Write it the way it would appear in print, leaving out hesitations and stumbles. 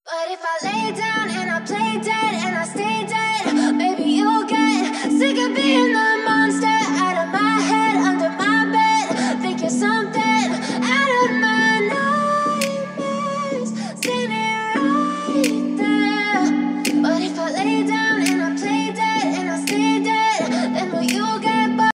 But if I lay down and I play dead and I stay dead